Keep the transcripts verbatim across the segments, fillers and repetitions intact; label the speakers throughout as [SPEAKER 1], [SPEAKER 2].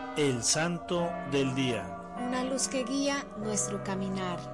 [SPEAKER 1] El Santo del Día.
[SPEAKER 2] Una luz que guía nuestro caminar.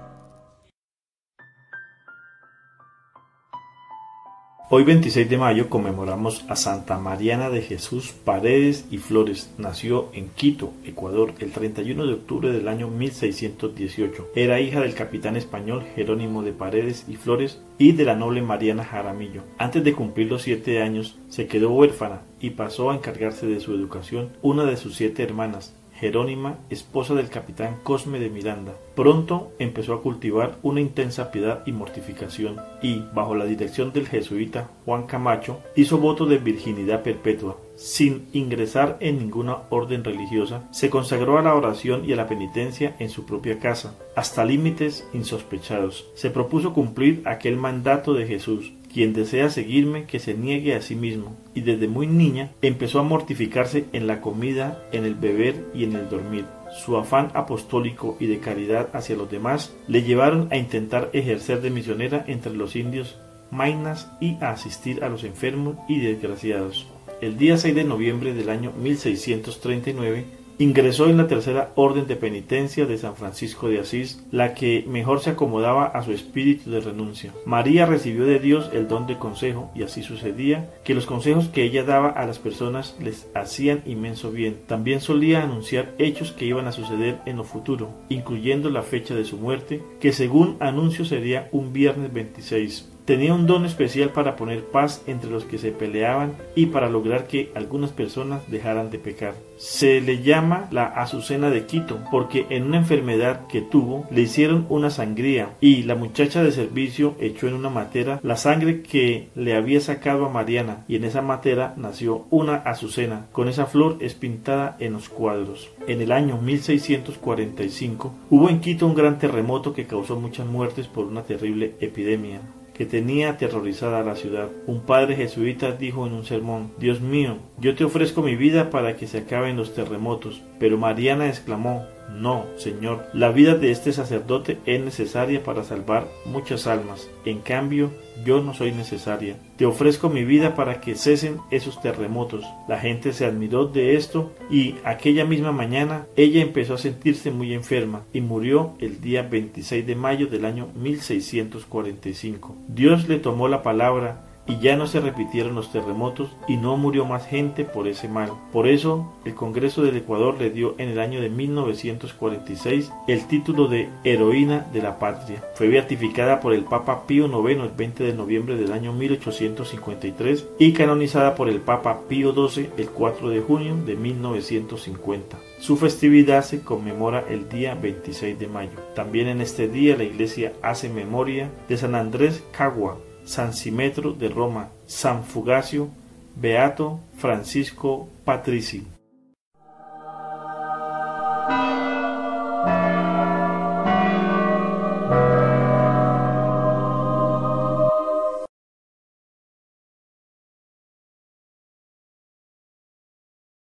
[SPEAKER 3] Hoy veintiséis de mayo conmemoramos a Santa Mariana de Jesús Paredes y Flores. Nació en Quito, Ecuador, el treinta y uno de octubre del año mil seiscientos dieciocho. Era hija del capitán español Jerónimo de Paredes y Flores y de la noble Mariana Jaramillo. Antes de cumplir los siete años, se quedó huérfana y pasó a encargarse de su educación una de sus siete hermanas, Jerónima, esposa del capitán Cosme de Miranda. Pronto empezó a cultivar una intensa piedad y mortificación y, bajo la dirección del jesuita Juan Camacho, hizo voto de virginidad perpetua. Sin ingresar en ninguna orden religiosa, se consagró a la oración y a la penitencia en su propia casa, hasta límites insospechados. Se propuso cumplir aquel mandato de Jesús: quien desea seguirme, que se niegue a sí mismo, y desde muy niña empezó a mortificarse en la comida, en el beber y en el dormir. Su afán apostólico y de caridad hacia los demás le llevaron a intentar ejercer de misionera entre los indios Maynas y a asistir a los enfermos y desgraciados. El día seis de noviembre del año mil seiscientos treinta y nueve ingresó en la tercera orden de penitencia de San Francisco de Asís, la que mejor se acomodaba a su espíritu de renuncia. María recibió de Dios el don de consejo, y así sucedía que los consejos que ella daba a las personas les hacían inmenso bien. También solía anunciar hechos que iban a suceder en lo futuro, incluyendo la fecha de su muerte, que según anuncio sería un viernes veintiséis. Tenía un don especial para poner paz entre los que se peleaban y para lograr que algunas personas dejaran de pecar. Se le llama la Azucena de Quito porque en una enfermedad que tuvo le hicieron una sangría y la muchacha de servicio echó en una matera la sangre que le había sacado a Mariana, y en esa matera nació una azucena. Con esa flor es pintada en los cuadros. En el año mil seiscientos cuarenta y cinco hubo en Quito un gran terremoto que causó muchas muertes por una terrible epidemia que tenía aterrorizada a la ciudad. Un padre jesuita dijo en un sermón: Dios mío, yo te ofrezco mi vida para que se acaben los terremotos. Pero Mariana exclamó: no, Señor, la vida de este sacerdote es necesaria para salvar muchas almas. En cambio, yo no soy necesaria. Te ofrezco mi vida para que cesen esos terremotos. La gente se admiró de esto y aquella misma mañana ella empezó a sentirse muy enferma y murió el día veintiséis de mayo del año mil seiscientos cuarenta y cinco. Dios le tomó la palabra y ya no se repitieron los terremotos y no murió más gente por ese mal. Por eso, el Congreso del Ecuador le dio en el año de mil novecientos cuarenta y seis el título de Heroína de la Patria. Fue beatificada por el Papa Pío noveno el veinte de noviembre del año mil ochocientos cincuenta y tres y canonizada por el Papa Pío doce el cuatro de junio de mil novecientos cincuenta. Su festividad se conmemora el día veintiséis de mayo. También en este día la Iglesia hace memoria de San Andrés Cagua, San Simetro de Roma, San Fugacio, Beato Francisco Patrici.